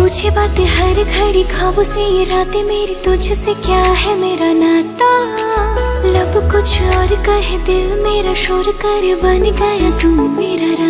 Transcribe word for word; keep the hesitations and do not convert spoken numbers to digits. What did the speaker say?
पूछे बातें हर घड़ी, ख्वाबों से ये रातें मेरी, तुझसे क्या है मेरा नाता। लब कुछ और कहे, दिल मेरा शोर करे, बन गया तू मेरा